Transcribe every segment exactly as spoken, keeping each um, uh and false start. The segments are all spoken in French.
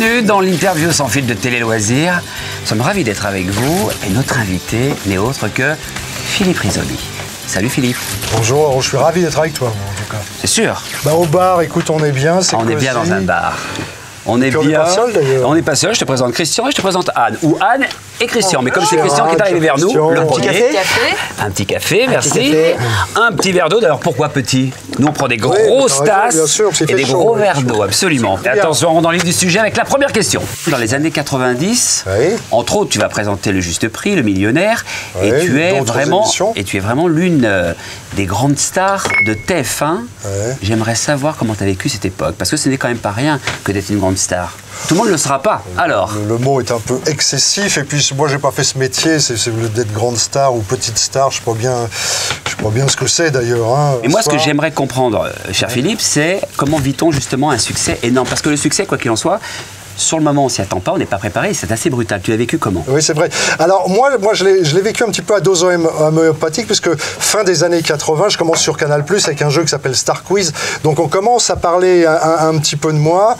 Bienvenue dans l'interview sans fil de Télé Loisirs. Nous sommes ravis d'être avec vous et notre invité n'est autre que Philippe Risoli. Salut Philippe. Bonjour, je suis ravi d'être avec toi, en tout cas. C'est sûr. Bah, au bar, écoute, on est bien. Ah, on est bien dans un bar. On est bien. On n'est pas seul d'ailleurs. On n'est pas seul. Je te présente Christian et je te présente Anne. Ou Anne et Christian. Oh, Mais comme c'est Christian qui est arrivé vers nous, le Un petit premier. café. Un petit café, Un merci. petit café. Un petit verre d'eau. D'ailleurs, pourquoi petit? Nous, on prend des grosses Oui, tasses bien sûr, et des chaud, gros ouais, verres chaud. d'eau, absolument. Et attention, on rentre dans le vif du sujet avec la première question. Dans les années quatre-vingt-dix, Oui. entre autres, tu vas présenter Le Juste Prix, Le Millionnaire, Oui, et tu es d'autres vraiment, émissions. et tu es vraiment l'une euh, des grandes stars de T F un. Ouais. J'aimerais savoir comment tu as vécu cette époque, parce que ce n'est quand même pas rien que d'être une grande star. Tout le monde ne le sera pas. Alors, Le, le mot est un peu excessif, et puis moi, j'ai pas fait ce métier, c'est c'est d'être grande star ou petite star, je sais pas bien, je sais pas bien ce que c'est d'ailleurs. Hein, et moi, ce que Soir. j'aimerais comprendre, euh, cher Philippe, c'est comment vit-on justement un succès énorme? Parce que le succès, quoi qu'il en soit, sur le moment, on s'y attend pas, on n'est pas préparé, c'est assez brutal. Tu l'as vécu comment? Oui, c'est vrai. Alors, moi, moi je l'ai vécu un petit peu à dose homéopathique, puisque fin des années quatre-vingt, je commence sur Canal plus, avec un jeu qui s'appelle Star Quiz. Donc, on commence à parler un, un, un petit peu de moi.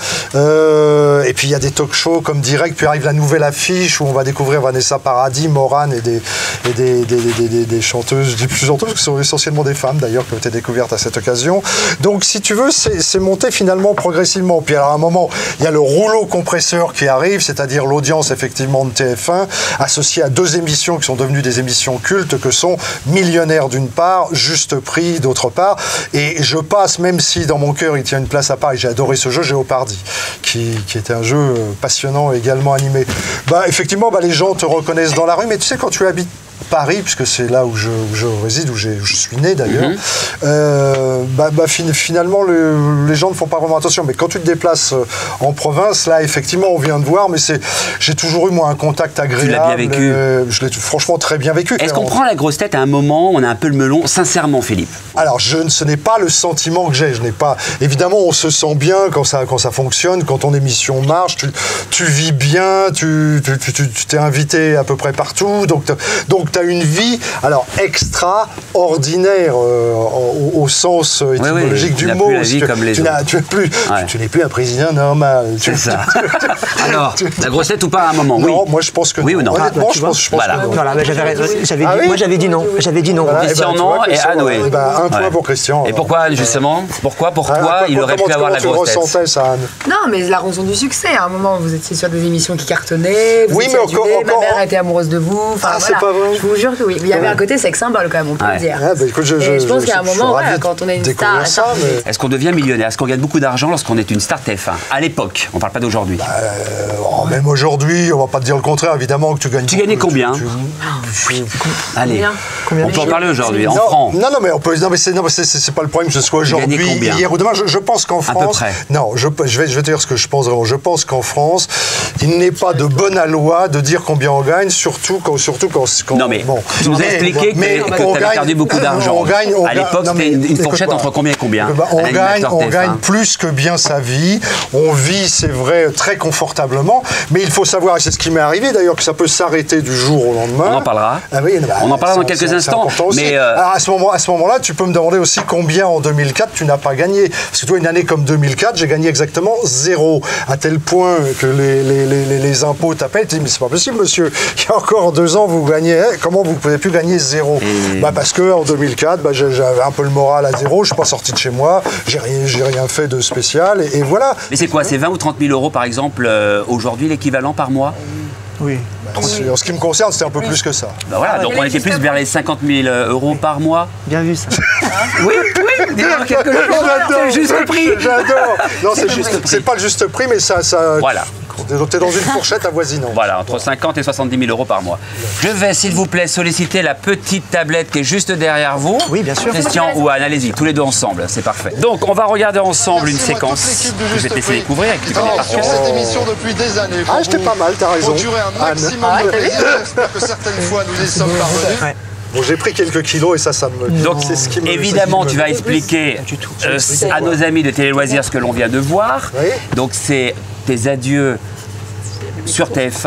Euh, et puis, il y a des talk-shows comme Direct, puis arrive la nouvelle affiche où on va découvrir Vanessa Paradis, Morane et des, et des, des, des, des, des chanteuses, je dis plus chanteuses, parce que ce sont essentiellement des femmes, d'ailleurs, qui ont été découvertes à cette occasion. Donc, si tu veux, c'est monté finalement progressivement. Puis, alors, à un moment, il y a le rouleau compresseur qui arrive, c'est-à-dire l'audience effectivement de T F un, associée à deux émissions qui sont devenues des émissions cultes, que sont Millionnaire d'une part, Juste Prix d'autre part. Et je passe, même si dans mon cœur il tient une place à part, et j'ai adoré ce jeu, Jeopardy, qui, qui était un jeu passionnant et également animé. Bah, effectivement, bah, les gens te reconnaissent dans la rue, mais tu sais, quand tu habites Paris, puisque c'est là où je, où je réside, où, où je suis né d'ailleurs, mm-hmm. euh, bah, bah, fin, finalement le, les gens ne font pas vraiment attention. Mais quand tu te déplaces en province, là effectivement on vient de voir, mais j'ai toujours eu moi un contact agréable. Tu l'as bien vécu. euh, Je l'ai franchement très bien vécu. Est-ce qu'on prend la grosse tête à un moment, on a un peu le melon, sincèrement Philippe? Alors je, ce n'est pas le sentiment que j'ai, je n'ai pas... Évidemment on se sent bien quand ça, quand ça fonctionne, quand ton émission marche, tu, tu vis bien, tu t'es tu, tu, tu invité à peu près partout, donc, donc tu as une vie alors extraordinaire euh, au, au sens étymologique oui, oui. du mot. Plus la vie comme les tu, autres. tu, plus, ouais. tu, tu n'es plus un président normal. C'est ça. Alors, la grosse tête ou pas à un moment? Non, oui. moi je pense que oui non. ou non? Honnêtement, ah, bah, je pense, je pense voilà. que non. Voilà, bah, j'avais Ah, dit, oui moi j'avais dit non. J'avais dit non. Voilà, Christian eh ben, non vois, et Anne oui. Eh ben, un point ouais. pour Christian. Et alors. pourquoi justement? Pourquoi Pourquoi Ah, il aurait comment, pu avoir la comment grosse tu tête? ressentais ça, Anne? Non, mais la raison du succès. À un moment, vous étiez sur des émissions qui cartonnaient. Vous Oui, étiez mais adulés, encore- ma encore- mère était amoureuse de vous. Enfin, Ah, c'est voilà. pas vrai. Je vous jure que oui. Il y avait Ouais. un côté sex symbole quand même, on peut Ouais. le dire. Ah, bah, écoute, je, Et je, je pense je- qu'à un je suis moment, ravi voilà, de quand on est une découvrir star, ça, mais... Est-ce qu'on devient millionnaire? Est-ce qu'on gagne beaucoup d'argent lorsqu'on est une star T F un? À l'époque, on parle pas d'aujourd'hui. Euh, oh, même aujourd'hui, on va pas te dire le contraire, évidemment que tu gagnes. Tu beaucoup, gagnais combien? tu- tu- Allez, Combien on peut en parler aujourd'hui, en non, francs. non, non, mais on peut. Non, mais c'est non, mais c'est- c'est pas le problème que ce soit gagnais aujourd'hui, combien? hier ou demain. Je, je pense qu'en peu France, près. non, je, je vais, je vais te dire ce que je pense vraiment. Je pense qu'en France, il n'est pas de bonne loi de dire combien on gagne, surtout quand, surtout quand. quand Non mais, bon. tu nous as Mais- expliqué que, mais que on tu avais gagne- perdu beaucoup d'argent. On gagne. On À gagne- l'époque, non, mais c'était une, une écoute, fourchette bah, entre combien et combien? bah, on Un gagne, animateur on T F un. gagne plus que bien sa vie. On vit, c'est vrai, très confortablement. Mais il faut savoir, et c'est ce qui m'est arrivé d'ailleurs, que ça peut s'arrêter du jour au lendemain. On en parlera. Ah oui, bah, On en parlera dans c'est- quelques c'est- c'est instants, important aussi. mais, euh, Alors à ce moment, à ce moment-là, tu peux me demander aussi combien en deux mille quatre tu n'as pas gagné. Parce que toi, une année comme deux mille quatre, j'ai gagné exactement zéro. À tel point que les, les, les, les impôts t'appellent, tu dis mais c'est pas possible, monsieur. Il y a encore deux ans, vous gagnez. Hein, comment vous pouvez plus gagner zéro? Et... Bah parce que en deux mille quatre, bah, j'avais un peu le moral à zéro. Je suis pas sorti de chez moi. J'ai rien, j'ai rien fait de spécial. Et, et voilà. Mais c'est quoi? C'est vingt ou trente mille euros par exemple euh, aujourd'hui l'équivalent par mois? Oui. Bah, c'est- en ce qui me concerne, c'était un peu plus que ça. Bah voilà, Ah ouais, donc mais on là, était plus juste vers les cinquante mille euros par mois. Bien vu ça. Oui, oui, dis-moi quelque chose. C'est le juste prix. J'adore. Non, c'est le juste juste. prix. C'est pas le juste prix, mais ça, ça. Voilà. Donc t'es dans une fourchette avoisinante. Voilà, entre cinquante et soixante-dix mille euros par mois. Je vais, s'il vous plaît, solliciter la petite tablette qui est juste derrière vous. Oui, bien sûr. Christian ou Anne, allez-y, tous les deux ensemble, c'est parfait. Donc, on va regarder ensemble une séquence que je vais te laisser découvrir et que tu connais par sur cœur. cette émission depuis des années. Ah, j'étais pas mal, t'as raison. Procurer un Anne. maximum de plaisir. J'espère que certaines fois nous y sommes parvenus. Ouais. Bon, j'ai pris quelques kilos et ça, ça me. Donc, c'est ce qui me- évidemment, c'est ce tu qui vas me- expliquer du tout. euh, à nos amis de Télé Loisirs ce que l'on vient de voir. Oui. Donc, c'est tes adieux sur T F un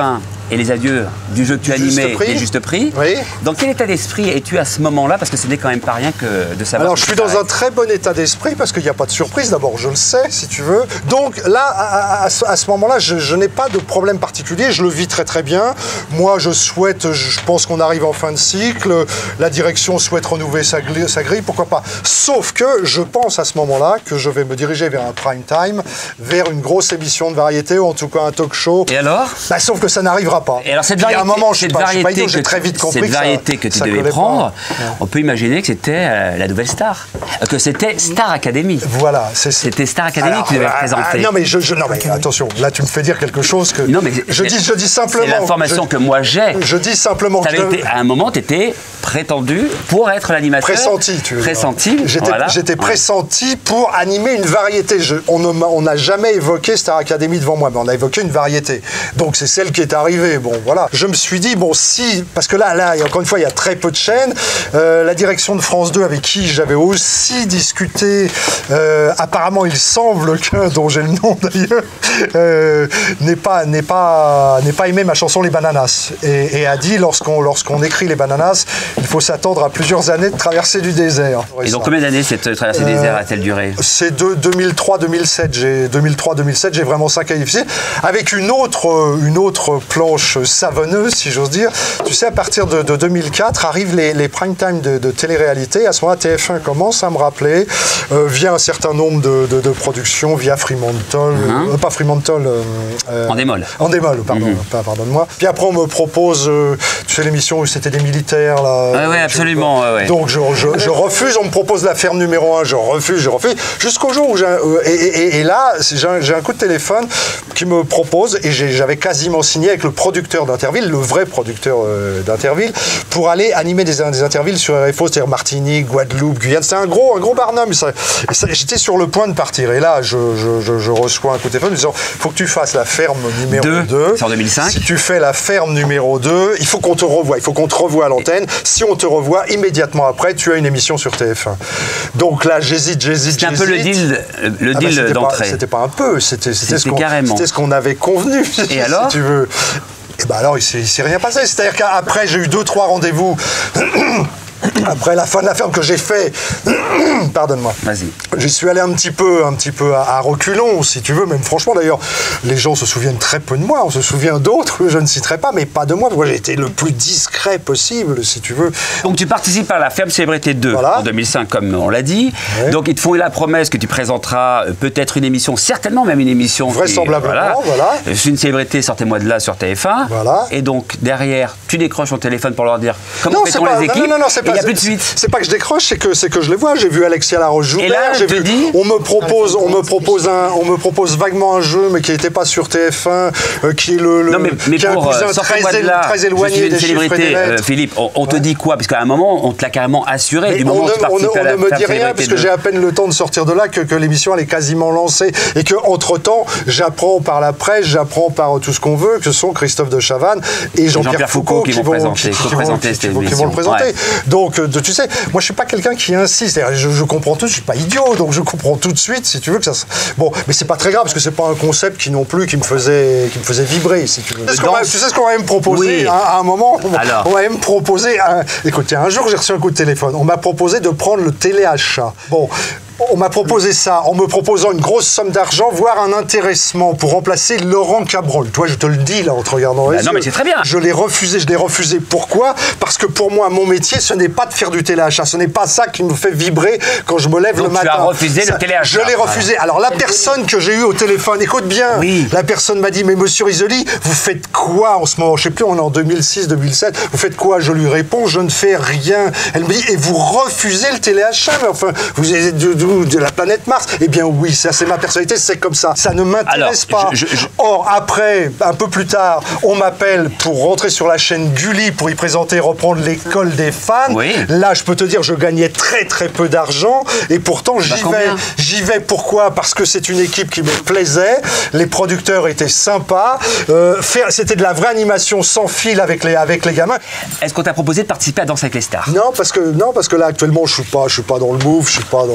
et les adieux du jeu que tu Du Juste animais, Prix. des Juste Prix. Oui. Dans quel état d'esprit es-tu à ce moment-là? Parce que ce n'est quand même pas rien que de savoir. Alors, que je suis ça dans un s'arrête. très bon état d'esprit parce qu'il n'y a pas de surprise. D'abord, je le sais, si tu veux. Donc là, à, à ce, à ce moment-là, je, je n'ai pas de problème particulier. Je le vis très très bien. Moi, je souhaite, je pense qu'on arrive en fin de cycle. La direction souhaite renouveler sa, gli- sa grille. Pourquoi pas? Sauf que je pense à ce moment-là que je vais me diriger vers un prime time, vers une grosse émission de variété ou en tout cas un talk show. Et alors? Bah, sauf que ça n'arrivera pas. Et alors cette Puis, variété, à un moment, je suis cette pas, je suis pas variété idiot, j'ai que, très vite compris cette que ça- variété que tu ça devais collait pas. prendre, on peut imaginer que c'était euh, la nouvelle star, Euh, que c'était Star Academy. Voilà, c'est C'était Star Academy Alors, que tu devais ah, présenter. ah, non mais je, je- non mais attention, là tu me fais dire quelque chose que Non, mais je dis je dis simplement. C'est l'information je- que moi j'ai. Je dis simplement que T'avais été- à un moment, tu étais prétendu pour être l'animateur. pressenti, tu veux dire. Pressenti. J'étais voilà. j'étais Ouais. pressenti pour animer une variété. Je- on ne m'a- on n'a jamais évoqué Star Academy devant moi, mais on a évoqué une variété. Donc c'est celle qui est arrivée. Bon voilà. Je me suis dit bon si parce que là là il y a- encore une fois il y a très peu de chaînes. Euh, la direction de France deux avec qui j'avais aussi discuté. euh, apparemment il semble qu'un dont j'ai le nom d'ailleurs euh, n'est pas n'est pas n'est pas aimé ma chanson Les Bananas et, et a dit lorsqu'on lorsqu'on écrit Les Bananas il faut s'attendre à plusieurs années de traversée du désert. Et donc combien d'années cette traversée des airs a-t-elle duré? C'est de deux mille trois deux mille sept. J'ai deux mille trois deux mille sept, j'ai vraiment cinq années difficiles. Avec une autre, euh, une autre planche savonneuse, si j'ose dire. Tu sais, à partir de, de deux mille quatre arrivent les, les prime time de, de télé-réalité. À ce moment-là, T F un commence à me rappeler euh, via un certain nombre de, de, de productions, via Fremantle, Mhm. euh, pas Fremantle. euh, euh, En démol. En démol, pardon, Mhm. pas- pardonne-moi. Puis après, on me propose, euh, tu sais, l'émission où c'était des militaires, là. Ouais, ouais, je- absolument, ouais, ouais. Donc, je, je, je refuse, on me propose la ferme numéro un, je refuse, je refuse, jusqu'au jour où j'ai... un- euh, et, et- et là, j'ai un, j'ai un coup de téléphone qui me propose, et j'ai- j'avais quasiment signé avec le producteur d'Interville, le vrai producteur euh, d'Interville, pour aller animer des, des Intervilles sur R F O, c'est-à-dire Martinique, Guadeloupe, Guyane. C'était un gros, un gros barnum. Ça- et ça- J'étais sur le point de partir. Et là, je, je- je- je reçois un coup de téléphone me disant, il faut que tu fasses la ferme numéro Deux, deux. c'est en deux mille cinq. Si tu fais la ferme numéro deux, il faut qu'on te revoie. Il faut qu'on te revoie à l'antenne. Si on te revoit, immédiatement après, tu as une émission sur T F un. Donc là, j'hésite, j'hésite, C'était un peu le j'hésite. deal, euh, le Ah bah, deal c'était pas- d'entrée. C'était pas un peu, c'était c'était ce C'était qu'on carrément. c'était ce qu'on avait convenu. Et alors si tu veux. Et ben alors, il s'est il s'est rien passé. C'est-à-dire qu'après, j'ai eu deux, trois rendez-vous. Après la fin de la ferme que j'ai fait, pardonne-moi. Vas-y. J'y suis allé un petit peu, un petit peu à, à reculons, si tu veux. Même franchement, d'ailleurs, les gens se souviennent très peu de moi. On se souvient d'autres que je ne citerai pas, mais pas de moi. Moi, j'ai été le plus discret possible, si tu veux. Donc tu participes à la Ferme Célébrité deux Voilà. en deux mille cinq, comme on l'a dit. Ouais. Donc ils te font la promesse que tu présenteras euh, peut-être une émission, certainement même une émission. qui- Vraisemblablement, voilà. Je suis une célébrité, sortez-moi de là sur T F un. Voilà. Et donc derrière, tu décroches ton téléphone pour leur dire comment c'est fait-on pas, les non, équipes. non, non, non, c'est et pas, il n'y a plus de c'est- suite. C'est pas que je décroche, c'est que, c'est que je les vois. J'ai vu Alexia Laroche-Joubert. Et là, j'ai je te vu- dis- on me propose, on me propose un, on me propose vaguement un jeu, mais qui n'était pas sur T F un, euh, qui est le, le Non mais, mais qui a un pour cousin euh, très, sortez-moi de él- là, très je suis éloigné une des chiffres et des célébrité, euh, lettres. Philippe, on, on te dit quoi? Parce qu'à un moment, on te l'a carrément assuré. Mais du on moment où ne, tu on ne- participes on à la ne me Ferme dit rien Célébrité parce que deux. j'ai à peine le temps de sortir de là que, que l'émission elle est quasiment lancée et que entre temps j'apprends par la presse, j'apprends par tout ce qu'on veut que ce sont Christophe de Chavannes et Jean-Pierre Jean-Pierre Foucault, Foucault qui vont présenter, qui, qui vont, co-présenter qui- cette qui vont- qui vont le émission. présenter. Ouais. Donc euh, de- tu sais, moi je suis pas quelqu'un qui insiste. C'est-à-dire, Je, je comprends tout, je suis pas idiot, donc je comprends tout de suite si tu veux que ça. se- Bon, mais c'est pas très grave parce que c'est pas un concept qui non plus qui me faisait qui me faisait vibrer si tu veux. Tu sais ce qu'on va- tu sais ce qu'on va me proposer Oui. hein, à un moment. On, Alors. on va me proposer. Un... Écoute, un jour j'ai reçu un coup de téléphone. On m'a proposé de prendre le téléachat. Bon. On m'a proposé ça en me proposant une grosse somme d'argent, voire un intéressement pour remplacer Laurent Cabrol. Toi, je te le dis là en te regardant. les Bah non, yeux. mais c'est très bien. Je l'ai refusé, je l'ai refusé. Pourquoi? Parce que pour moi, mon métier, ce n'est pas de faire du téléachat. Ce n'est pas ça qui me fait vibrer quand je me lève Donc le tu matin. as refusé le Ça- téléachat. Je l'ai refusé. Alors la personne que j'ai eue au téléphone, écoute bien, Oui. la personne m'a dit, mais monsieur Risoli, vous faites quoi en ce moment? Je sais plus, on est en deux mille six, deux mille sept. Vous faites quoi? Je lui réponds, je ne fais rien. Elle me dit, et vous refusez le téléachat? Mais enfin, vous êtes de, de- de la planète Mars? Eh bien oui, ça c'est ma personnalité, c'est comme ça. Ça ne m'intéresse Alors, pas. je- je- je- Or, après, un peu plus tard, on m'appelle pour rentrer sur la chaîne Gulli pour y présenter, reprendre l'école des fans. Oui. Là, je peux te dire, je gagnais très très peu d'argent et pourtant j'y vais. combien J'y vais pourquoi? Parce que c'est une équipe qui me plaisait, les producteurs étaient sympas, euh, faire, c'était de la vraie animation sans fil avec les, avec les gamins. Est-ce qu'on t'a proposé de participer à Danse avec les stars? Non, parce que, non, parce que là, actuellement, je suis pas, je suis pas dans le move, je suis pas dans le...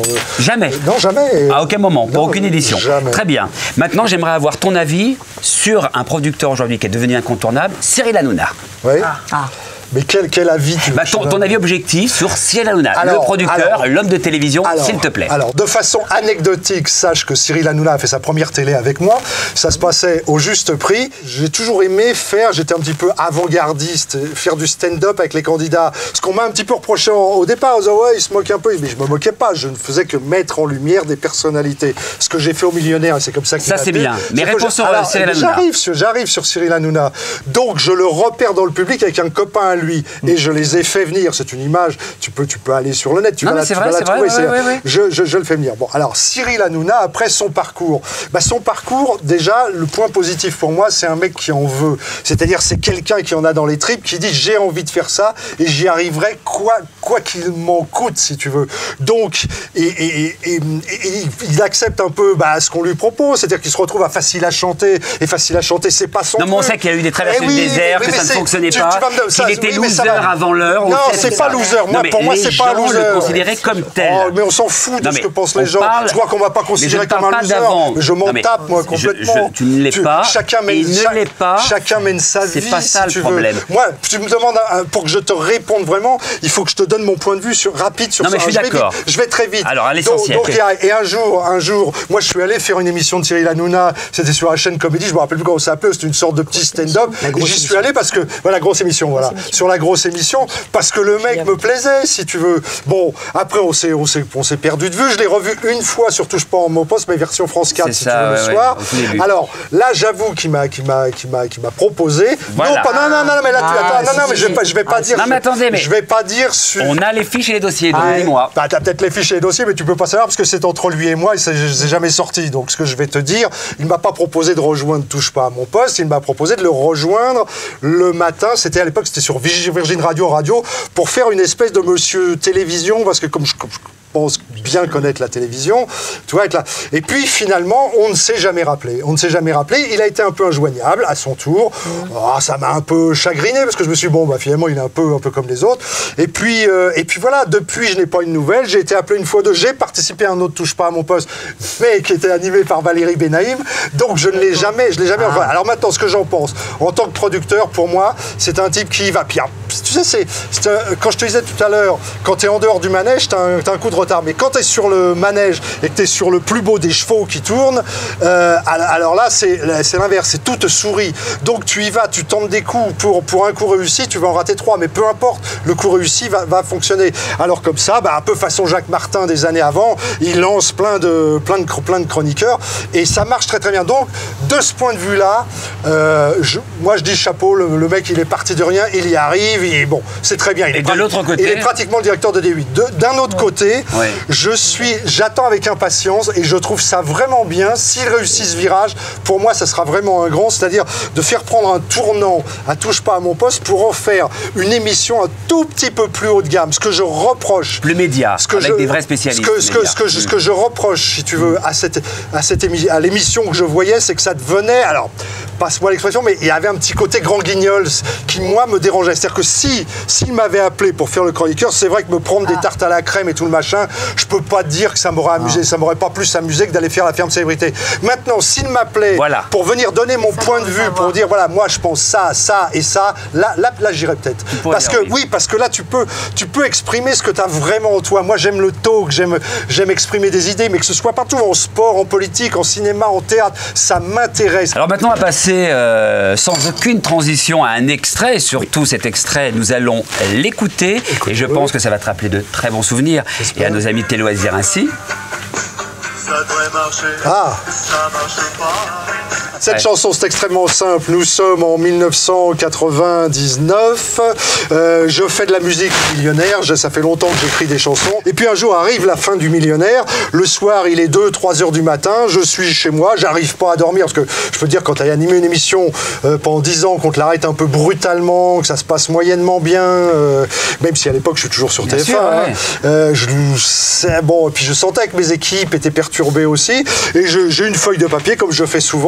Jamais. Non, jamais. À aucun moment, pour Non, aucune édition. Jamais. Très bien. Maintenant, j'aimerais avoir ton avis sur un producteur aujourd'hui qui est devenu incontournable, Cyril Hanouna. Oui. Ah. Mais quel, quel avis tu Bah, tu ton, donnes ton avis objectif sur Cyril Hanouna, Alors, le producteur, alors, l'homme de télévision, Alors, s'il te plaît. Alors, de façon anecdotique, sache que Cyril Hanouna a fait sa première télé avec moi. Ça se passait au juste prix. J'ai toujours aimé faire, j'étais un petit peu avant-gardiste, faire du stand-up avec les candidats. Ce qu'on m'a un petit peu reproché au, au départ, on disait, ouais, il se moque un peu. Mais je me moquais pas, je ne faisais que mettre en lumière des personnalités. Ce que j'ai fait au Millionnaire, c'est comme ça qu'il Ça, m'a c'est plu. bien. Mais C'est que réponds je- sur alors, Cyril Hanouna. J'arrive sur, j'arrive sur Cyril Hanouna. Donc, je le repère dans le public avec un copain à lui. Et je les ai fait venir. C'est une image, tu peux, tu peux aller sur le net, tu Non, vas mais la, c'est tu vrai, vas la c'est vrai, trouver. ouais, c'est- ouais, ouais. Je, je- je le fais venir. Bon, alors Cyril Hanouna, après son parcours, bah, son parcours, déjà, le point positif pour moi, c'est un mec qui en veut. C'est-à-dire, c'est quelqu'un qui en a dans les tripes, qui dit j'ai envie de faire ça et j'y arriverai quoi quoi qu'il m'en coûte, si tu veux. Donc, et, et- et- et- et il accepte un peu bah, ce qu'on lui propose, c'est-à-dire qu'il se retrouve à facile à chanter et facile à chanter, c'est pas son Non, mais on truc. sait qu'il y a eu des traversées Eh du oui, désert, mais- que mais ça ne c'est- fonctionnait tu- pas, tu vas me- ça- qu'il était oui, mais ça loser va. avant l'heure. on Non, sait c'est tout pas ça. loser. Moi, Non, mais pour moi, les c'est pas gens loser. le considéraient comme tel. Oh, mais on s'en fout de Non, ce mais que pensent on les gens. parle- Je crois qu'on va pas Mais je considérer ne parle comme un pas loser. d'avant. Je m'en Non, mais tape, moi, je- complètement. je- tu ne l'es Tu- pas. Chacun Et mène, il ne cha- l'est pas. Chacun mène sa C'est vie, pas ça, si le tu problème. veux. Moi, tu me demandes, un- pour que je te réponde vraiment, il faut que je te donne mon point de vue sur, rapide sur Non, ça. mais je suis vais d'accord. vite, Je vais très vite. Alors, à l'essentiel. Donc, donc, et, et un jour, un jour, moi, je suis allé faire une émission de Cyril Hanouna. C'était sur la chaîne Comédie. Je me rappelle plus comment ça s'appelait. C'était une sorte de petit stand-up. La Et grosse j'y suis émission. allé parce que, voilà, grosse émission, voilà. Sur la grosse émission, parce que le mec me plaisait, si tu veux. Bon, après, on s'est, on s'est, on s'est perdu de vue. Je l'ai revu une fois sur Touche pas en mon poste, mais version France quatre, C'est si ça, tu veux, ouais, le ouais, soir. au tout début. Alors, là, j'avoue qu'il m'a, qu'il m'a, qu'il m'a, qu'il m'a proposé. Voilà. Non, pas, non, non, non, mais là, tu, Ah, attends, non, si, non, si, mais je vais si. pas, je vais pas Ah, dire. Non, mais attendez, mais- Je vais pas dire sur. On a les fiches et les dossiers, donc Ah, dis-moi. Bah, t'as peut-être les fiches et les dossiers, mais tu peux pas savoir parce que c'est entre lui et moi et c'est c'est jamais sorti. Donc, ce que je vais te dire, il m'a pas proposé de rejoindre Touche pas à mon poste, il m'a proposé de le rejoindre le matin. C'était à l'époque, c'était sur Virgin Radio Radio pour faire une espèce de monsieur télévision parce que comme je, comme je pense bien connaître la télévision, tu vois, avec la... Et puis finalement, on ne s'est jamais rappelé. On ne s'est jamais rappelé. Il a été un peu injoignable à son tour. Oh, ça m'a un peu chagriné parce que je me suis dit, bon, bah, finalement, il est un peu, un peu comme les autres. Et puis, euh, et puis voilà, depuis, je n'ai pas une nouvelle. J'ai été appelé une fois deux. J'ai participé à un autre Touche pas à mon poste, mais qui était animé par Valérie Benaïm. Donc je ne l'ai jamais, je l'ai jamais. Enfin, alors maintenant, ce que j'en pense, en tant que producteur, pour moi, c'est un type qui va. Puis, tu sais, c'est, c'est un- quand je te disais tout à l'heure, quand tu es en dehors du manège, tu as un, t'as un coup de retard. Mais quand tu es sur le manège et que tu es sur le plus beau des chevaux qui tournent, euh, alors là, c'est, c'est l'inverse. C'est tout te sourit. Donc tu y vas, tu tentes des coups. Pour, pour un coup réussi, tu vas en rater trois. Mais peu importe, le coup réussi va, va fonctionner. Alors comme ça, bah, un peu façon Jacques Martin des années avant, il lance plein de, plein de, plein de chroniqueurs. Et ça marche très très bien. Donc, de ce point de vue-là, euh, je- moi je dis chapeau, le, le mec il est parti de rien, il y arrive, et bon, c'est très bien. Il Et est de pra- l'autre côté- Il est pratiquement le directeur de D huit. De- d'un autre côté, Ouais. je suis, j'attends avec impatience et je trouve ça vraiment bien. S'il réussit ce virage, pour moi, ça sera vraiment un grand, c'est-à-dire de faire prendre un tournant à Touche pas à mon poste pour en faire une émission un tout petit peu plus haut de gamme. Ce que je reproche. Le média, Ce que avec je- des vrais spécialistes. Ce que, ce que, médias. ce que je, ce que je reproche, si tu veux, à, cette, à, cette émi- à l'émission que je voyais, c'est que ça devenait, alors, passe-moi l'expression, mais il y avait un petit côté grand guignol qui, moi, me dérangeait. C'est-à-dire que si, s'il m'avait appelé pour faire le chroniqueur, c'est vrai que me prendre des tartes à la crème et tout le machin, je peux pas dire que ça m'aurait amusé. Ça m'aurait pas plus amusé que d'aller faire la ferme célébrité. Maintenant, s'il m'appelait Voilà. pour venir donner mon Ça, point on de veut vue, savoir. pour dire, voilà, moi, je pense ça, ça et ça, là, là, là j'irais peut-être. pourrais Parce dire que, oui. oui, parce que là, tu peux, tu peux exprimer ce que tu as vraiment en toi. Moi, j'aime le talk, j'aime, j'aime exprimer des idées, mais que ce soit partout, en sport, en politique, en cinéma, en théâtre, ça m'intéresse. Alors maintenant, on va passer euh, sans aucune transition à un extrait. Surtout cet extrait, nous allons l'écouter. Et je pense que ça va te rappeler de très bons souvenirs. Et à nos amis de Téloisirs ainsi. Ça devrait marcher, Ah. ça marche pas. Cette Ouais. chanson, c'est extrêmement simple. Nous sommes en mille neuf cent quatre-vingt-dix-neuf. Euh, je fais de la musique millionnaire. Je- ça fait longtemps que j'écris des chansons. Et puis un jour arrive la fin du millionnaire. Le soir, il est deux, trois heures du matin. Je suis chez moi. J'arrive pas à dormir parce que je peux te dire, quand tu as animé une émission euh, pendant dix ans, qu'on te l'arrête un peu brutalement, que ça se passe moyennement bien, euh, même si à l'époque je suis toujours sur Bien T F un. sûr, hein, ouais. euh, je, c'est bon. Et puis je sentais que mes équipes étaient perturbées aussi. Et je- j'ai une feuille de papier, comme je fais souvent, j'écris.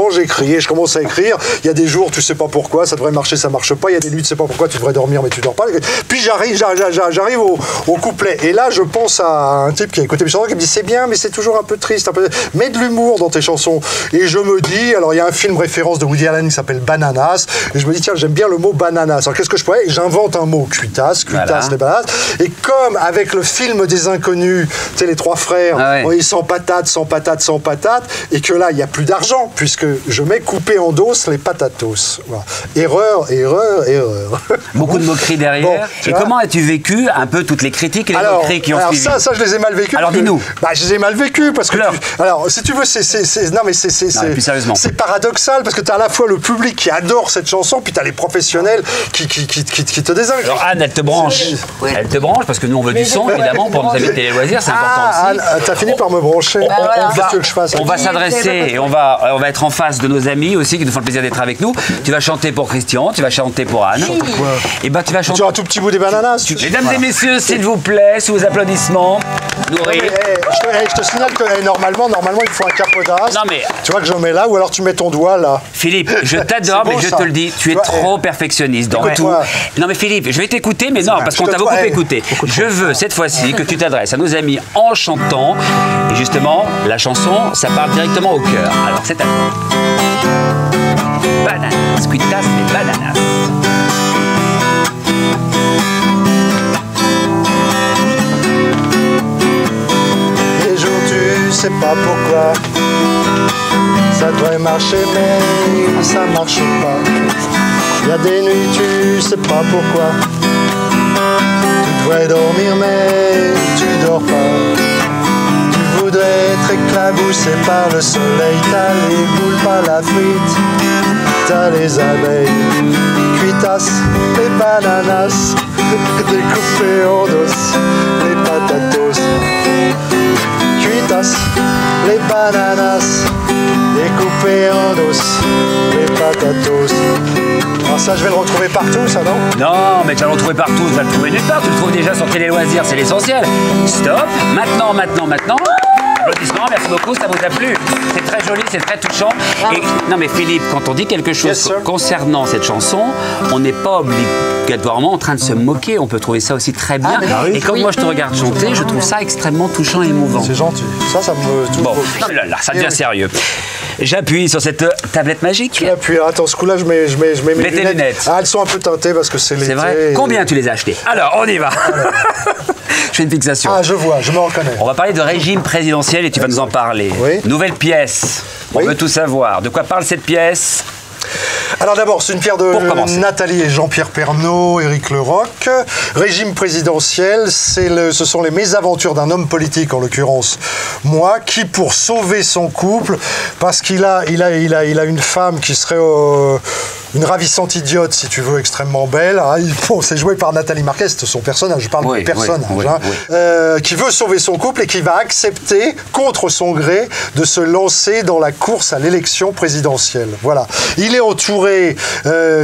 crier, je commence à écrire. Il y a des jours, tu sais pas pourquoi, ça devrait marcher, ça marche pas. Il y a des nuits, tu sais pas pourquoi, tu devrais dormir, mais tu dors pas. Puis j'arrive, j'arrive, j'arrive au, au couplet. Et là, je pense à un type qui a écouté mes chansons qui me dit c'est bien, mais c'est toujours un peu triste. Un peu... Mets de l'humour dans tes chansons. Et je me dis, alors il y a un film référence de Woody Allen qui s'appelle Bananas. Et je me dis, tiens, j'aime bien le mot bananas. Alors qu'est-ce que je pourrais? J'invente un mot, cuitas, cuitas, voilà. Les bananas. Et comme avec le film des Inconnus, tu sais, les trois frères, ah ouais. Sans patates, sans patates, sans patates, et que là, il n'y a plus d'argent, puisque je mets coupé en dos les patatos. Voilà. Erreur, erreur, erreur. Beaucoup de moqueries derrière. Bon, et vois? Comment as-tu vécu un peu toutes les critiques et les alors, moqueries qui ont alors suivi? ça, ça, je les ai mal vécues. Alors dis-nous. Bah, je les ai mal vécues, parce que... Tu, alors, si tu veux, c'est... Non, mais c'est... C'est paradoxal, parce que tu as à la fois le public qui adore cette chanson, puis tu as les professionnels qui, qui, qui, qui, qui te désinguent. Alors Anne, elle te branche. Oui. Elle te branche, parce que nous, on veut mais du son, évidemment, pour nos amis de Télé Loisirs, c'est ah, important aussi. Anne, t'as fini par me brancher. On, voilà. on va, que je fasse, on va s'adresser et on va, on va être en face de nos amis aussi qui nous font le plaisir d'être avec nous. Tu vas chanter pour Christian, tu vas chanter pour Anne. Pourquoi? Et ben tu vas chanter. Tu as un tout petit bout des bananas. Tu... Mesdames voilà. et messieurs, s'il vous plaît, sous vos applaudissements, nourris. Hey, je, te, hey, je te signale que hey, normalement, normalement, il faut un capodas. Non mais. Tu vois que je mets là, ou alors tu mets ton doigt là. Philippe, je t'adore, mais je ça. te le dis, tu es ouais, trop hey. perfectionniste dans tout. Ouais. Non mais Philippe, je vais t'écouter, mais non, parce qu'on t'a beaucoup hey. écouté. Beaucoup je veux cette fois-ci que tu t'adresses à nos amis en chantant. Et justement, la chanson, ça part directement au cœur. Alors c'est à toi. Bananas, cuitas les bananas. Les jours tu sais pas pourquoi ça devrait marcher mais ça marche pas. Il y a des nuits tu sais pas pourquoi tu devrais dormir mais tu dors pas. Tu voudrais être éclaboussé par le soleil, t'as les boules, pas la frite, t'as les abeilles, cuitas, les bananas, découpées en dos, les patatos, cuitas, les bananas, découpées en dos, les patatos. Alors ça, je vais le retrouver partout, ça, non? Non, mais tu vas le retrouver partout, tu vas le trouver nulle part, tu le trouves déjà sur Télé Loisirs, c'est l'essentiel. Stop, maintenant, maintenant, maintenant. Applaudissements, merci beaucoup, ça vous a plu. C'est très joli, c'est très touchant. Et, non mais Philippe, quand on dit quelque chose yes, concernant cette chanson, on n'est pas obligatoirement en train de se moquer, on peut trouver ça aussi très bien. Ah, oui, et quand oui. moi je te regarde chanter, je trouve ça extrêmement touchant et émouvant. C'est gentil, ça, ça me touche. Bon, là, là, ça devient sérieux. J'appuie sur cette tablette magique. Tu appuies, attends, ce coup-là, je mets, je mets, je mets mes lunettes. lunettes. Ah, elles sont un peu teintées parce que c'est l'été. C'est vrai. Combien tu les as achetées? Alors, on y va. Je fais une fixation. Ah, je vois, je me reconnais. On va parler de régime présidentiel et tu vas nous en parler. Oui. Nouvelle pièce. On oui. veut tout savoir. De quoi parle cette pièce? Alors d'abord, c'est une pierre de Nathalie et Jean-Pierre Pernaut, Éric Leroc. Régime présidentiel, le, ce sont les mésaventures d'un homme politique, en l'occurrence moi, qui pour sauver son couple, parce qu'il a, il a, il a, il a une femme qui serait euh, une ravissante idiote, si tu veux, extrêmement belle. Hein, bon, c'est joué par Nathalie Marquez, c'est son personnage, je parle oui, du personnage, oui, hein, oui, oui. Euh, qui veut sauver son couple et qui va accepter, contre son gré, de se lancer dans la course à l'élection présidentielle. Voilà. Il est entouré euh,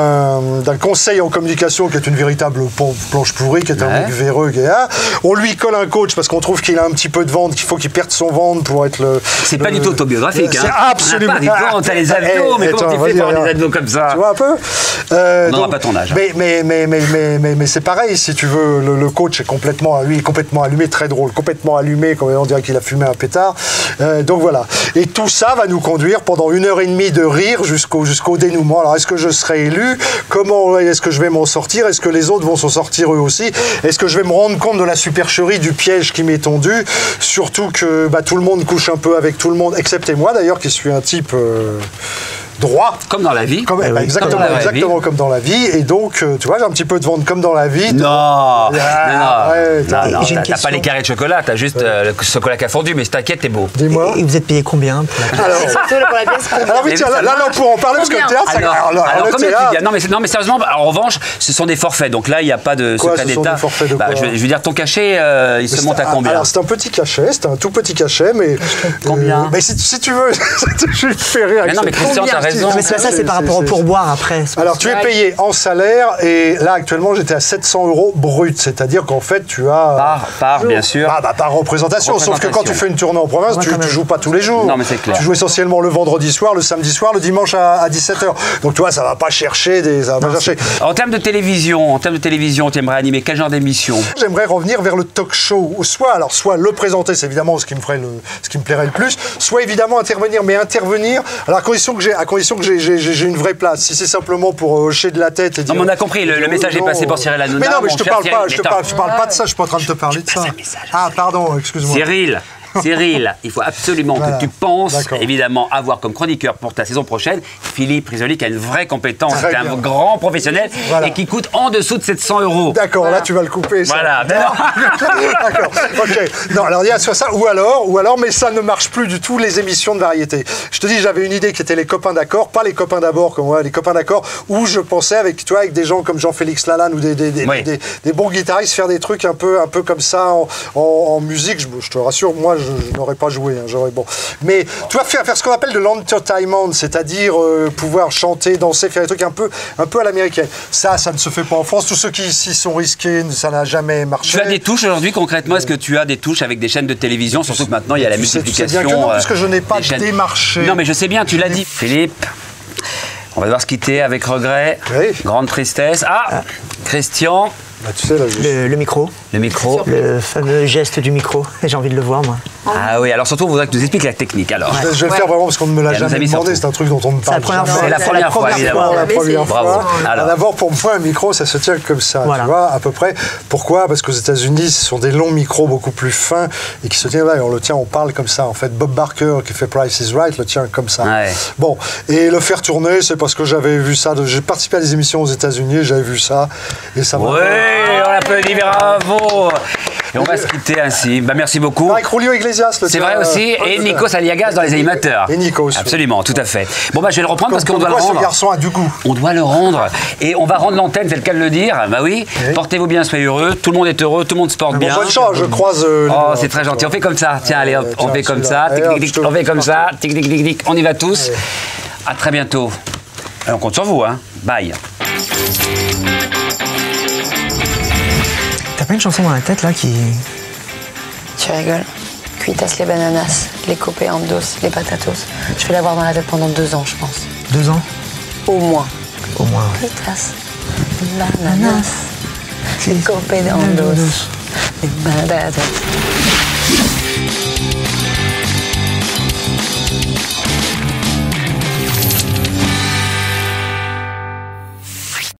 d'un conseil en communication qui est une véritable planche pourrie, qui est un mec ouais. véreux. Qui est, hein. On lui colle un coach parce qu'on trouve qu'il a un petit peu de ventre, qu'il faut qu'il perde son ventre pour être le... C'est pas du tout autobiographique. C'est hein. absolument... On t'as les avions, mais comment tu fais pour avoir des avions comme ça? Tu vois un peu euh, On n'aura pas ton âge. Mais, mais, mais, mais, mais, mais, mais c'est pareil, si tu veux, le, le coach est complètement, lui, complètement allumé, très drôle, complètement allumé, comme on dirait qu'il a fumé un pétard. Euh, donc voilà. Et tout ça va nous conduire pendant une heure et demie de rire jusqu'au jusqu'au dénouement. Alors, est-ce que je serai élu? Comment est-ce que je vais m'en sortir? Est-ce que les autres vont s'en sortir eux aussi? Est-ce que je vais me rendre compte de la supercherie du piège qui m'est tendu? Surtout que bah, tout le monde couche un peu avec tout le monde, excepté moi d'ailleurs, qui suis un type... Euh, droit. Comme dans la vie. Comme, bah, exactement, comme dans, exactement comme dans la vie. Et donc, euh, tu vois, j'ai un petit peu de ventre comme dans la vie. Non, ah, non, ouais, non, non, t'as pas les carrés de chocolat, t'as juste ouais. euh, le chocolat qui a fondu, mais t'inquiète, t'es beau. Dis-moi. Et, et vous êtes payé combien pour la pièce? Alors, pour la pièce, alors oui, tiens, là, là, on pourra en parler parce que le théâtre, alors, ça... Alors, alors, le théâtre... non, mais, non, mais sérieusement, en revanche, ce sont des forfaits. Donc là, il n'y a pas de quoi, secret d'État. Bah, je, je veux dire, ton cachet, euh, il mais se monte à combien? Alors, c'est un petit cachet, c'est un tout petit cachet, mais... Combien? Mais si tu veux, je vais te faire rire. Non, mais Christian, prestige. raison. Non, mais c'est pas ça, c'est par rapport au pourboire après. c'est Alors, tu es Ouais. payé en salaire et là, actuellement, j'étais à sept cents euros brut. C'est-à-dire qu'en fait, tu as. Par, par, bien sûr. Ah, bah, par représentation. Sauf que quand tu fais une tournée en province, Ouais, tu, quand tu même. joues pas tous les jours. Non, mais c'est clair. Tu joues essentiellement le vendredi soir, le samedi soir, le dimanche à, à dix-sept heures. Donc, tu vois, ça va pas chercher des. Ça va pas chercher. En termes de télévision, en termes de télévision, tu aimerais animer quel genre d'émission? J'aimerais revenir vers le talk show, ou soit, alors, soit le présenter, c'est évidemment ce qui me ferait le, ce qui me plairait le plus, soit évidemment intervenir, mais intervenir, alors à condition que j'ai, à condition que j'ai, j'ai, j'ai une vraie place. Si c'est simplement pour euh, hocher de la tête et dire. Non, mais on a compris, le, le message est non. passé pour Cyril Hanouna. Mais non, mais je mon te cher parle Cyril, pas, je te mais parle, je parle pas de ça, je suis pas en train de te parler de ça. passe un message. Ah, pardon, excuse-moi. Cyril, Cyril, il faut absolument Voilà. que tu penses, D'accord. évidemment, avoir comme chroniqueur pour ta saison prochaine Philippe Risoli, qui a une vraie compétence, Très qui est un bien. grand professionnel Voilà. et qui coûte en dessous de sept cents euros. D'accord, là tu vas le couper. Ça. Voilà. Mais non. D'accord, ok. Non, alors il y a soit ça, ou alors, ou alors, mais ça ne marche plus du tout, les émissions de variété. Je te dis, j'avais une idée qui était les copains d'accord, pas les copains d'abord, comme moi, les copains d'accord, où je pensais avec, tu vois, avec des gens comme Jean-Félix Lalanne ou des, des, des, Oui. des, des bons guitaristes faire des trucs un peu, un peu comme ça en, en, en musique. Je, je te rassure, moi, je, je n'aurais pas joué. Hein, j'aurais, bon. Mais tu vas faire, faire ce qu'on appelle de l'entertainment, c'est-à-dire euh, pouvoir chanter, danser, faire des trucs un peu, un peu à l'américaine. Ça, ça ne se fait pas en France. Tous ceux qui ici sont risqués, ça n'a jamais marché. Tu as des touches aujourd'hui, concrètement, est-ce que tu as des touches avec des chaînes de télévision, surtout que maintenant il y a la Tu sais- tu sais multiplication. bien que non, euh, puisque je n'ai pas des chaînes. démarché. Non, mais je sais bien, tu l'as dit. Philippe, on va devoir se quitter avec regret, Oui. grande tristesse. Ah, Christian, Bah, tu sais, là, je... Le, le micro, le micro. le fameux geste du micro. J'ai envie de le voir, moi. Ah oui, alors surtout, on voudrait que tu nous expliques la technique alors. je vais le Ouais. faire vraiment parce qu'on ne me l'a Et à nos jamais amis demandé. surtout. C'est un truc dont on me parle la première jamais. fois. C'est la C'est première la fois, première évidemment. La Mais première c'est- fois. Bravo. À Alors. D'abord, pour moi, un micro, ça se tient comme ça, Voilà. tu vois, à peu près. Pourquoi? Parce qu'aux États-Unis, ce sont des longs micros beaucoup plus fins et qui se tiennent là. Et on le tient, on parle comme ça. En fait, Bob Barker, qui fait Price is Right, le tient comme ça. Ouais. Bon, et le faire tourner, c'est parce que j'avais vu ça. de- J'ai participé à des émissions aux États-Unis, j'avais vu ça. Et ça m'a. Oui, on applaudit, bravo. Et on va se quitter ainsi. Bah, merci beaucoup. Avec Julio Iglesias, le C'est tien, vrai aussi, euh, et Nikos Aliagas dans les animateurs. Et Nikos, oui. Absolument, tout à fait. Bon, bah, je vais le reprendre parce qu'on Comme doit le quoi, ce rendre. garçon a du goût. On doit le rendre. Et on va rendre l'antenne, c'est le cas de le dire. Bah oui, Oui. portez-vous bien, soyez heureux. Tout le monde est heureux, tout le monde se porte Bon, bien. bonne chance, je croise. euh, les Oh, doigts. c'est très gentil. On fait comme ça. Tiens, allez, hop, Euh, on tiens, fait comme celui-là. ça. Tic, Allez, tic, hop, tic, je te- on fait comme ça. Tic, tic, tic, tic. On y va tous. À très bientôt. Et on compte sur vous, hein. Bye. T'as pas une chanson dans la tête, là, qui... Tu rigoles. Cuitas les bananas, les copeandos, les patatos. Je vais l'avoir dans la tête pendant deux ans, je pense. Deux ans Au moins. Au moins, ouais. Cuitas, bananas, les copeandos, les patatos.